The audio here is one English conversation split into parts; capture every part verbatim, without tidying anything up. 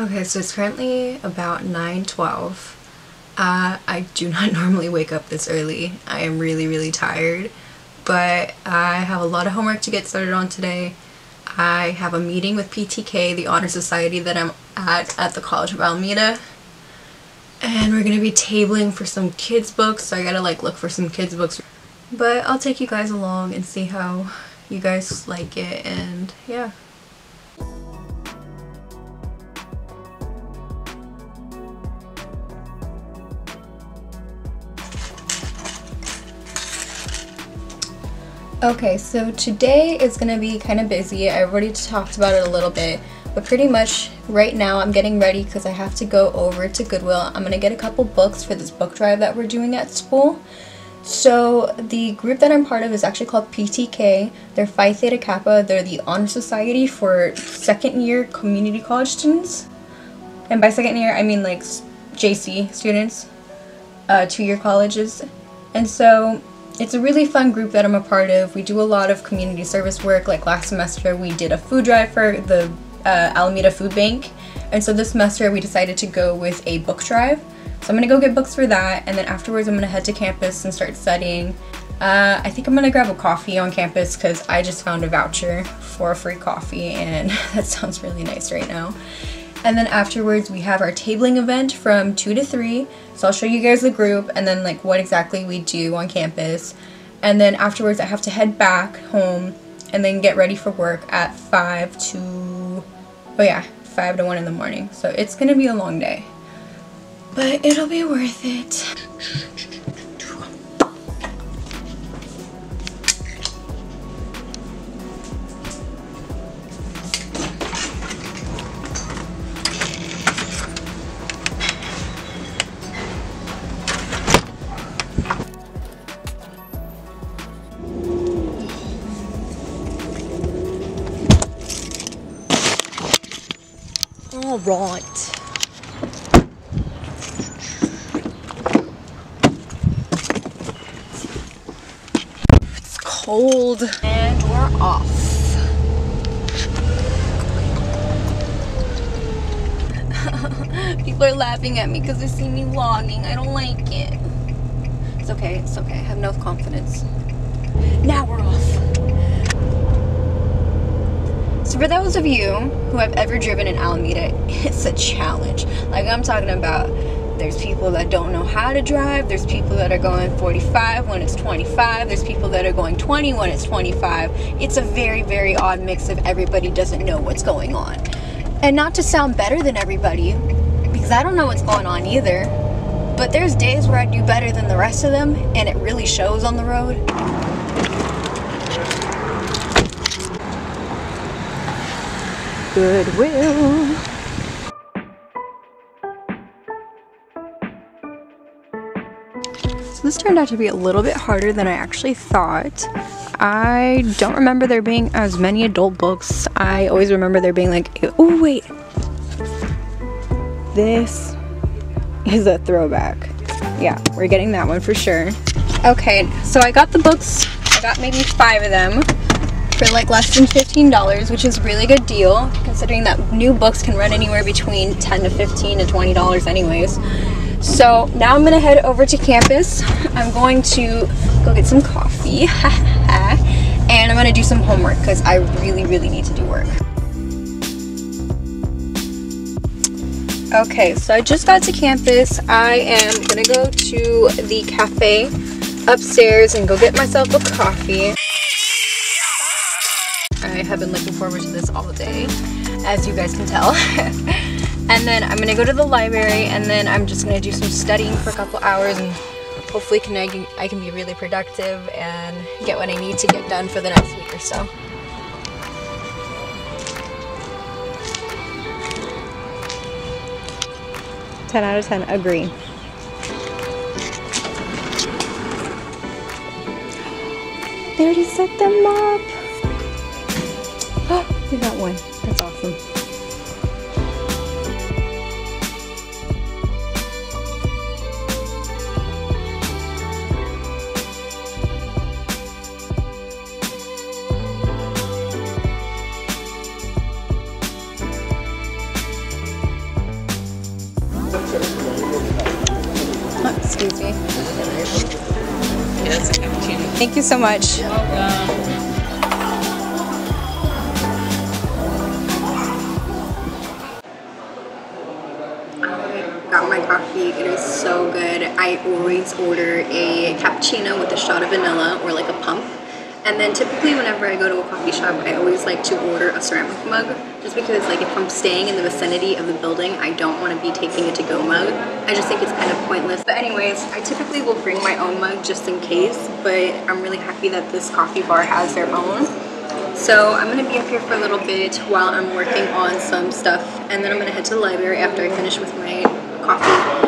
Okay, so it's currently about nine twelve. Uh, I do not normally wake up this early. I am really, really tired, but I have a lot of homework to get started on today. I have a meeting with P T K, the honor society that I'm at at the College of Alameda, and we're gonna be tabling for some kids books, so I gotta like look for some kids books. But I'll take you guys along and see how you guys like it, and yeah. Okay, so today is gonna be kind of busy. I already talked about it a little bit, but pretty much right now I'm getting ready because I have to go over to Goodwill. I'm gonna get a couple books for this book drive that we're doing at school. So the group that I'm part of is actually called P T K. They're Phi Theta Kappa. They're the honor society for second year community college students. And by second year, I mean like J C students, uh, two-year colleges. And so it's a really fun group that I'm a part of. We do a lot of community service work. Like last semester we did a food drive for the uh, Alameda Food Bank, and so this semester we decided to go with a book drive. So I'm gonna go get books for that, and then afterwards I'm gonna head to campus and start studying. Uh, I think I'm gonna grab a coffee on campus because I just found a voucher for a free coffee, and that sounds really nice right now. And then afterwards we have our tabling event from two to three. So I'll show you guys the group and then like what exactly we do on campus. And then afterwards I have to head back home and then get ready for work at five to, oh yeah, five to one in the morning. So it's gonna be a long day, but it'll be worth it. All right. It's cold and we're off. People are laughing at me because they see me vlogging. I don't like it. It's okay, it's okay. I have no confidence. Now we're off. So for those of you who have ever driven in Alameda, it's a challenge. Like I'm talking about, there's people that don't know how to drive, there's people that are going forty-five when it's twenty-five, there's people that are going twenty when it's twenty-five. It's a very, very odd mix of everybody doesn't know what's going on. And not to sound better than everybody, because I don't know what's going on either, but there's days where I do better than the rest of them, and it really shows on the road. Goodwill. So this turned out to be a little bit harder than I actually thought. I don't remember there being as many adult books. I always remember there being like, oh wait, this is a throwback. Yeah, we're getting that one for sure. Okay, so I got the books. I got maybe five of them for like less than fifteen dollars, which is a really good deal considering that new books can run anywhere between ten to fifteen to twenty dollars anyways. So now I'm gonna head over to campus. I'm going to go get some coffee and I'm gonna do some homework because I really really need to do work. Okay, so I just got to campus. I am gonna go to the cafe upstairs and go get myself a coffee. I have been looking forward to this all day, as you guys can tell. And then I'm gonna go to the library, and then I'm just gonna do some studying for a couple hours, and hopefully can I, can, I can be really productive and get what I need to get done for the next week or so. ten out of ten, agree. They already set them up. Oh, we got one. That's awesome. Thank you so much. You're welcome. Got my coffee. It is so good. I always order a cappuccino with a shot of vanilla or like a pump. And then typically whenever I go to a coffee shop, I always like to order a ceramic mug, just because like if I'm staying in the vicinity of the building, I don't want to be taking a to-go mug. I just think it's kind of pointless. But anyways, I typically will bring my own mug just in case, but I'm really happy that this coffee bar has their own. So I'm gonna be up here for a little bit while I'm working on some stuff, and then I'm gonna head to the library after I finish with my coffee.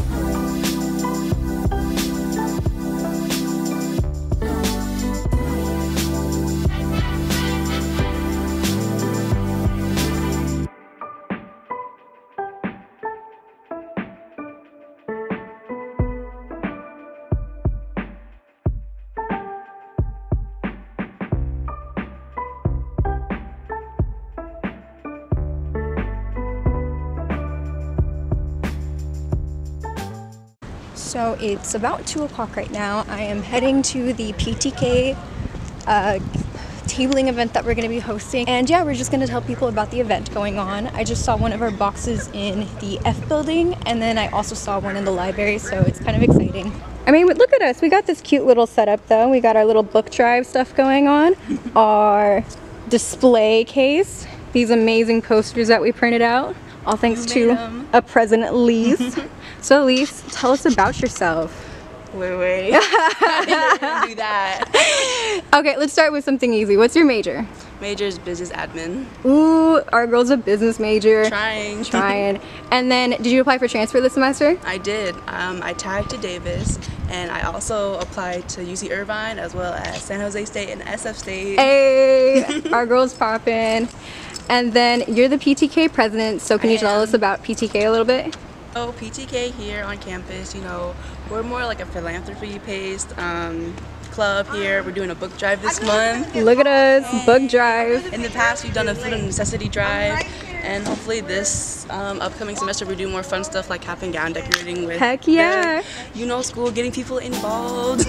So it's about two o'clock right now. I am heading to the P T K uh, tabling event that we're going to be hosting. And yeah, we're just going to tell people about the event going on. I just saw one of our boxes in the F building, and then I also saw one in the library, so it's kind of exciting. I mean, look at us. We got this cute little setup though. We got our little book drive stuff going on, our display case, these amazing posters that we printed out, all thanks to a President Lise. So Elise, tell us about yourself. Wait, wait. I didn't even do that. Okay, let's start with something easy. What's your major? Major is business admin. Ooh, our girl's a business major. Trying. Trying. And then, did you apply for transfer this semester? I did. Um, I tagged to Davis, and I also applied to U C Irvine as well as San Jose State and S F State. Hey, our girl's poppin'. And then, you're the P T K president, so can I you tell am. us about P T K a little bit? Oh, P T K here on campus, you know, we're more like a philanthropy-based um, club here. We're doing a book drive this month. Look at us, book drive. In the past, we've done a food and necessity drive, and hopefully this um, upcoming semester we do more fun stuff like cap and gown decorating with Heck yeah. the, you know, school, getting people involved.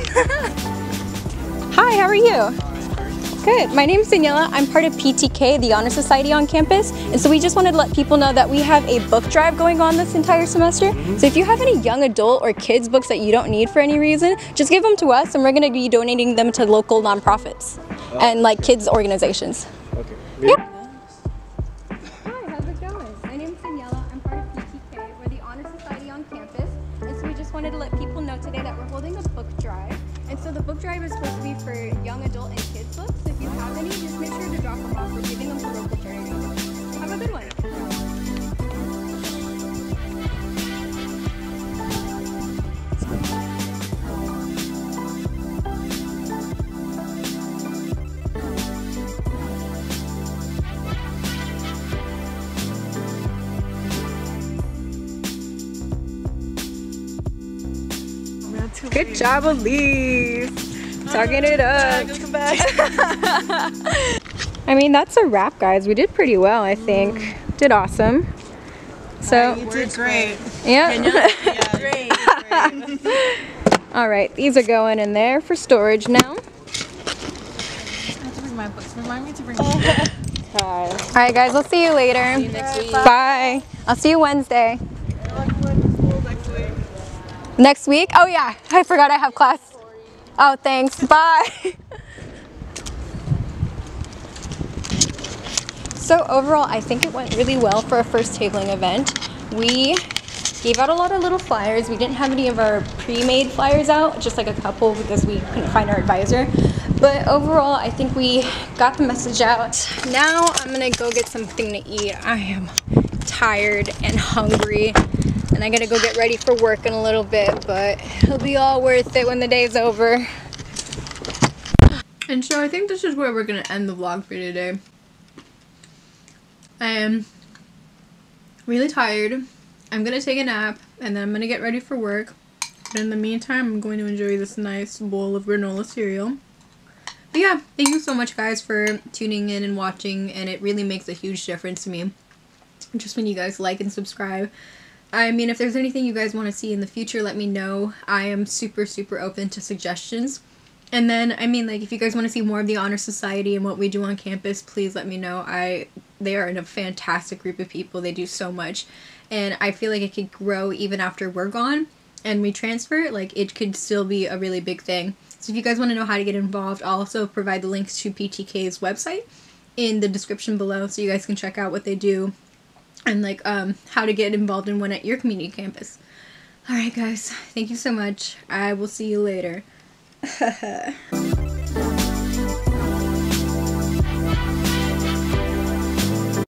Hi, how are you? Good. My name is Daniela. I'm part of P T K, the Honor Society on campus, and so we just wanted to let people know that we have a book drive going on this entire semester. So if you have any young adult or kids books that you don't need for any reason, just give them to us, and we're going to be donating them to local nonprofits oh. and like kids organizations. Okay. Yep. Hi, how's it going? My name is Daniela. I'm part of P T K. We're the Honor Society on campus, and so we just wanted to let people know today that we're holding a book drive. And so the book drive is supposed to be for young adult and kids books. So if you have any, just make sure to drop them off. We're giving them to local charities. Have a good one. Good job, Elise. Talking it up. Come back. I mean, that's a wrap, guys. We did pretty well, I think. Mm. Did awesome. So you did great. Yeah. Yeah, great. great. All right, these are going in there for storage now. I have to bring my books. Remind me to bring. Oh. All right, guys. We'll see you later. See you next week. Bye. I'll see you Wednesday. Next week? Oh yeah, I forgot I have class. Oh, thanks. Bye. So overall, I think it went really well for a first tabling event. We gave out a lot of little flyers. We didn't have any of our pre-made flyers out, just like a couple because we couldn't find our advisor. But overall, I think we got the message out. Now I'm gonna go get something to eat. I am tired and hungry. And I gotta go get ready for work in a little bit, but it'll be all worth it when the day's over. And so I think this is where we're gonna end the vlog for today. I am really tired. I'm gonna take a nap, and then I'm gonna get ready for work. But in the meantime, I'm going to enjoy this nice bowl of granola cereal. But yeah, thank you so much, guys, for tuning in and watching, and it really makes a huge difference to me. Just when you guys like and subscribe. I mean, if there's anything you guys want to see in the future, let me know. I am super, super open to suggestions. And then, I mean, like, if you guys want to see more of the Honor Society and what we do on campus, please let me know. I They are a fantastic group of people. They do so much. And I feel like it could grow even after we're gone and we transfer. Like, it could still be a really big thing. So if you guys want to know how to get involved, I'll also provide the links to P T K's website in the description below so you guys can check out what they do and, like, um, how to get involved in one at your community campus. Alright guys, thank you so much. I will see you later.